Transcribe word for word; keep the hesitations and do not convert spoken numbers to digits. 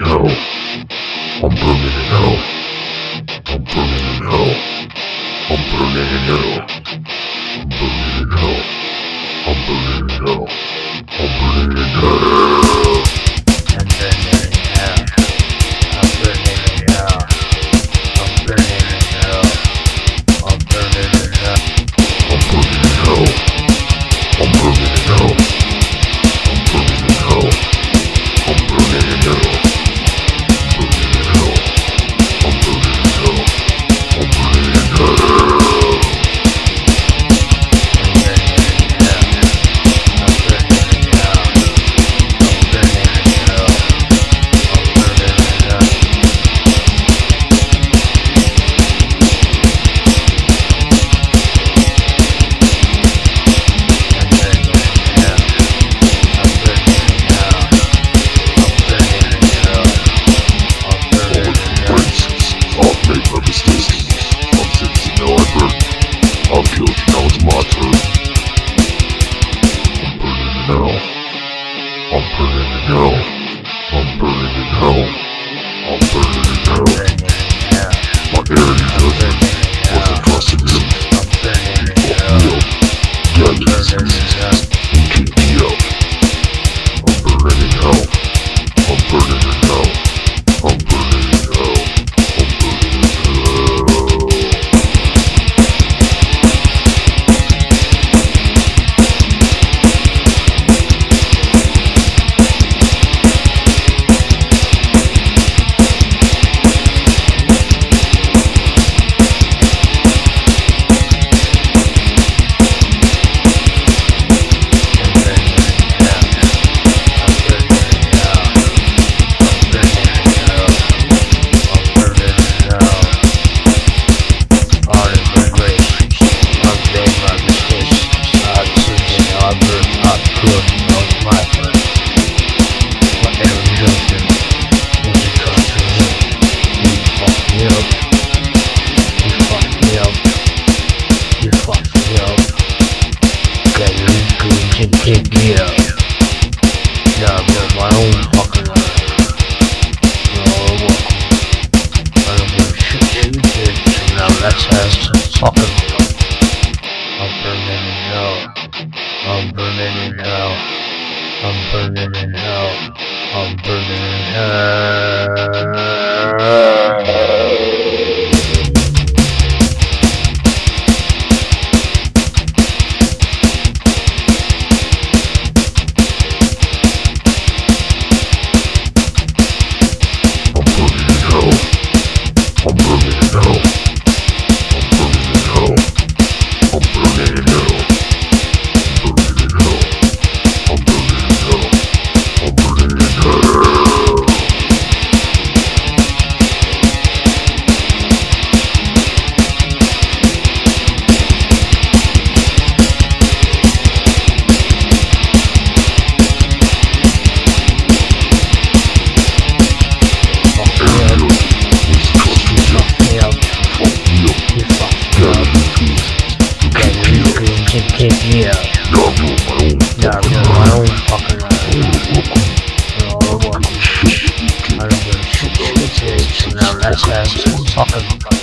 hell. I'm burning in hell. I'm burning in hell. I'm burning in hell. I'm burning in hell. I'm burning in hell. I'm burning in hell. I'm burning in hell. I'm burning in hell. I'm burning in hell. I'm burning in hell. I'm burning in hell. I'm burning in hell. I'm burning in hell. I'm burning in hell. Burning in hell. I'm burning in hell. I'm burning in hell. I'll kill you, now it's my turn. I'm burning in hell. I'm burning in hell. I'm burning in hell. I'm burning in hell. My arrogant husband wasn't trusting him. He fucked me up. Got diseases. He kicked me out. I'm burning in hell. I'm burning in hell. I'm burning in hell. I'm burning in hell. Kick me out. Yeah, I built my own fucking life. You're all welcome. I don't give a shit you did, so now let's have some fucking fun. I'm burning in hell. I'm burning in hell. I'm burning in hell. I'm burning in hell. Kick me out. Yeah, I built my own fucking life. You're all welcome. I don't give a shit you did, so now let's have some fucking fun.